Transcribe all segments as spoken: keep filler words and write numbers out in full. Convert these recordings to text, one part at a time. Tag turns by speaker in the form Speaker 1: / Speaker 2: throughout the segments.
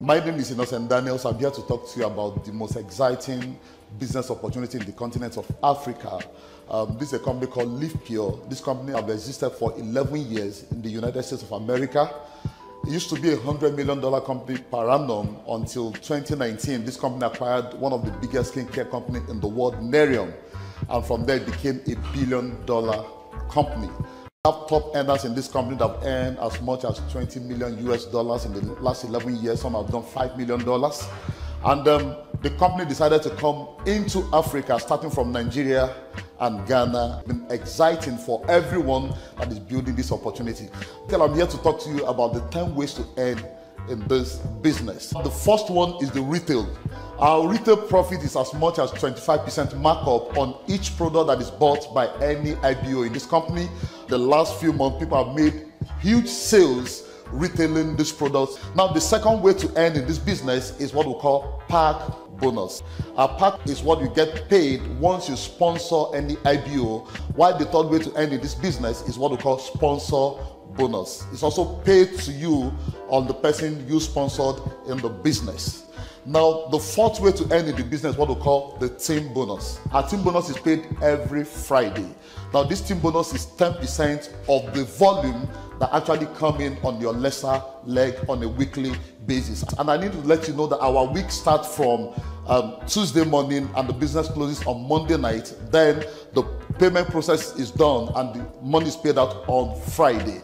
Speaker 1: My name is Innocent Daniels. I'm here to talk to you about the most exciting business opportunity in the continent of Africa. Um, this is a company called LivePure. This company has existed for eleven years in the United States of America. It used to be a one hundred million dollar company per annum until twenty nineteen. This company acquired one of the biggest skincare companies in the world, Nerium, and from there it became a billion dollar company. We have top earners in this company that have earned as much as twenty million U S dollars in the last eleven years. Some have done five million dollars. And um, the company decided to come into Africa, starting from Nigeria and Ghana. It's been exciting for everyone that is building this opportunity. I'm here to talk to you about the ten ways to earn in this business. The first one is the retail. Our retail profit is as much as twenty-five percent markup on each product that is bought by any I B O in this company. The last few months, people have made huge sales retailing these products. Now, the second way to earn in this business is what we call pack bonus. A pack is what you get paid once you sponsor any I B O, while the third way to earn in this business is what we call sponsor bonus. It's also paid to you on the person you sponsored in the business. Now, the fourth way to earn in the business is what we call the team bonus. Our team bonus is paid every Friday. Now, this team bonus is ten percent of the volume that actually come in on your lesser leg on a weekly basis. And I need to let you know that our week starts from um, Tuesday morning and the business closes on Monday night. Then the payment process is done and the money is paid out on Friday.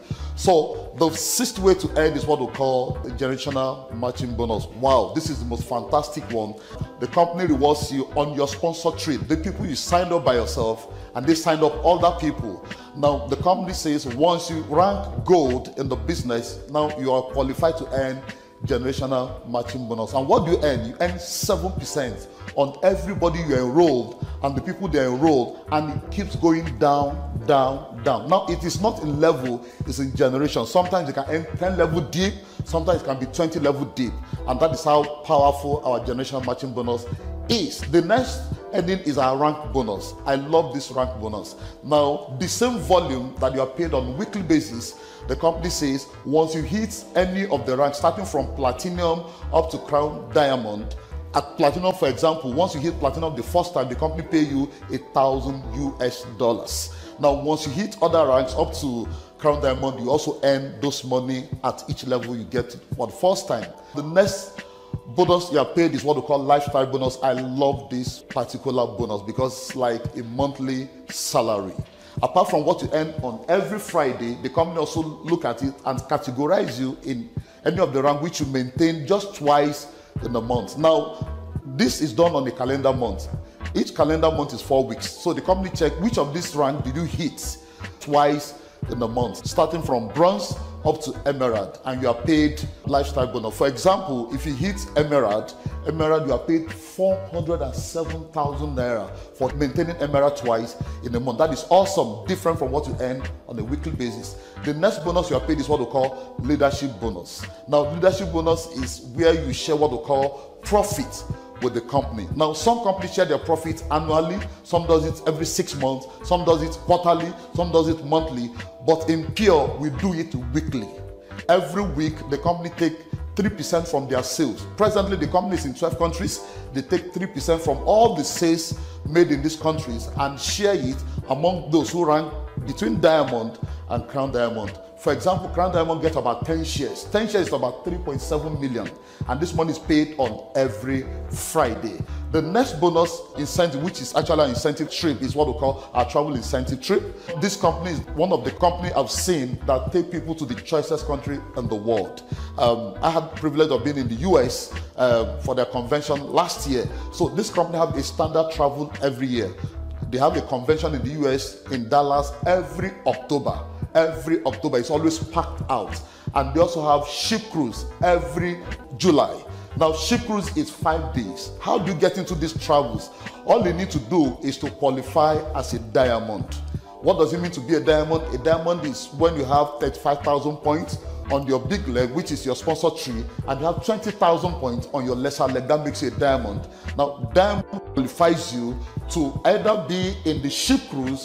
Speaker 1: So the sixth way to earn is what we call the generational matching bonus. Wow, this is the most fantastic one. The company rewards you on your sponsor trip, the people you signed up by yourself, and they signed up other people. Now, the company says once you rank gold in the business, now you are qualified to earn generational matching bonus. And what do you earn? You earn seven percent on everybody you enrolled and the people they enrolled, and it keeps going down, down, down. Now, it is not in level, it's in generation. Sometimes you can earn ten level deep, sometimes it can be twenty level deep, and that is how powerful our generational matching bonus is. The next earning is our rank bonus. I love this rank bonus. Now, the same volume that you are paid on a weekly basis, the company says once you hit any of the ranks, starting from platinum up to crown diamond. At platinum, for example, once you hit platinum the first time, the company pay you a thousand U S dollars. Now, once you hit other ranks up to crown diamond, you also earn those money at each level you get for the first time. The next bonus you are paid is what we call lifestyle bonus. I love this particular bonus because it's like a monthly salary. Apart from what you earn on every Friday, the company also look at it and categorize you in any of the rank which you maintain just twice in a month. Now, this is done on a calendar month. Each calendar month is four weeks. So the company check which of these rank did you hit twice in a month, starting from bronze up to emerald, and you are paid lifestyle bonus. For example, if you hit emerald, emerald you are paid four hundred seven thousand naira for maintaining emerald twice in a month. That is awesome, different from what you earn on a weekly basis. The next bonus you are paid is what we call leadership bonus. Now, leadership bonus is where you share what we call profit with the company. Now, some companies share their profit annually, some does it every six months, some does it quarterly, some does it monthly, but in Pure, we do it weekly. Every week, the company take three percent from their sales. Presently, the company is in twelve countries. They take three percent from all the sales made in these countries and share it among those who rank between diamond and crown diamond. For example, crown diamond gets about ten shares. ten shares is about three point seven million, and this money is paid on every Friday. The next bonus incentive, which is actually an incentive trip, is what we call our travel incentive trip. This company is one of the companies I've seen that take people to the choicest country in the world. Um, I had the privilege of being in the U S uh, for their convention last year. So this company have a standard travel every year. They have a convention in the U S in Dallas every October. Every October, it's always packed out. And they also have ship cruise every July. Now, ship cruise is five days. How do you get into these travels? All you need to do is to qualify as a diamond. What does it mean to be a diamond? A diamond is when you have thirty-five thousand points on your big leg, which is your sponsor tree, and you have twenty thousand points on your lesser leg. That makes you a diamond. Now, diamond qualifies you to either be in the ship cruise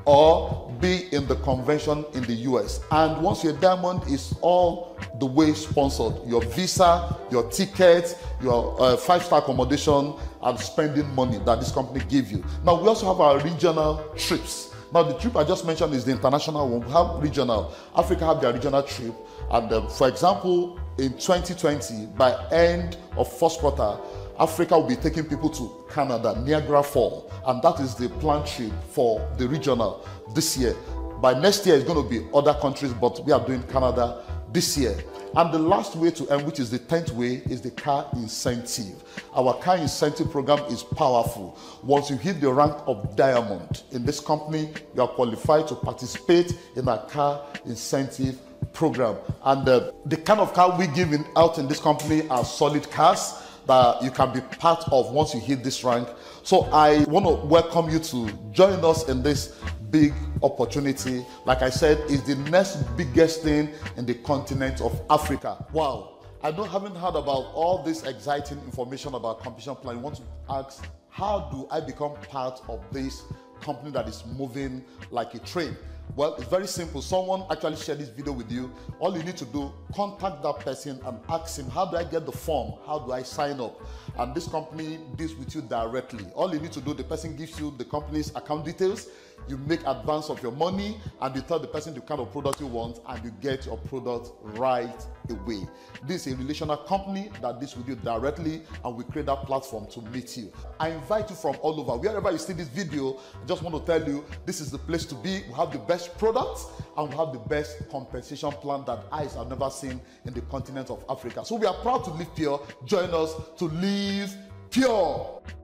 Speaker 1: or be in the convention in the U S. And once you're a diamond, it's all the way sponsored. Your visa, your tickets, your uh, five-star accommodation, and spending money that this company give you. Now, we also have our regional trips. Now, the trip I just mentioned is the international one. We have regional. Africa have their regional trip. And um, for example, in twenty twenty, by end of first quarter, Africa will be taking people to Canada, Niagara Falls, and that is the planned trip for the regional this year. By next year, it's going to be other countries, but we are doing Canada this year. And the last way to earn, which is the tenth way, is the car incentive. Our car incentive program is powerful. Once you hit the rank of diamond in this company, you are qualified to participate in our car incentive program. And uh, the kind of car we give in, out in this company are solid cars that you can be part of once you hit this rank. So I want to welcome you to join us in this big opportunity. Like I said, it's the next biggest thing in the continent of Africa. Wow. I don't haven't heard about all this exciting information about competition plan. I want to ask, how do I become part of this company that is moving like a train? Well, it's very simple. Someone actually shared this video with you. All you need to do, contact that person and ask him, how do I get the form? How do I sign up? And this company deals with you directly. All you need to do, the person gives you the company's account details. You make advance of your money and you tell the person the kind of product you want and you get your product right away. This is a relational company that deals with you directly, and we create that platform to meet you. I invite you from all over. Wherever you see this video, I just want to tell you this is the place to be. We have the best products and we have the best compensation plan that eyes have never seen in the continent of Africa. So we are proud to live pure. Join us to live pure.